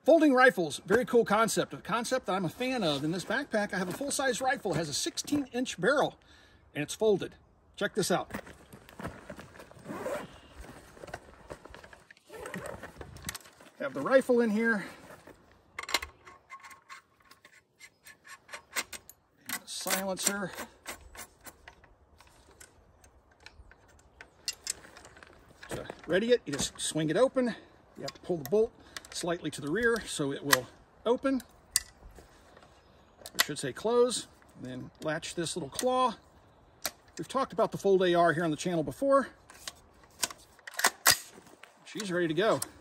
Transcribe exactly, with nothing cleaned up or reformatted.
Folding rifles, very cool concept. A concept that I'm a fan of. In this backpack, I have a full-size rifle. It has a sixteen inch barrel, and it's folded. Check this out. Have the rifle in here. Silencer. To ready it, you just swing it open. You have to pull the bolt slightly to the rear so it will open. I should say close. And then latch this little claw. We've talked about the FoldAR here on the channel before. She's ready to go.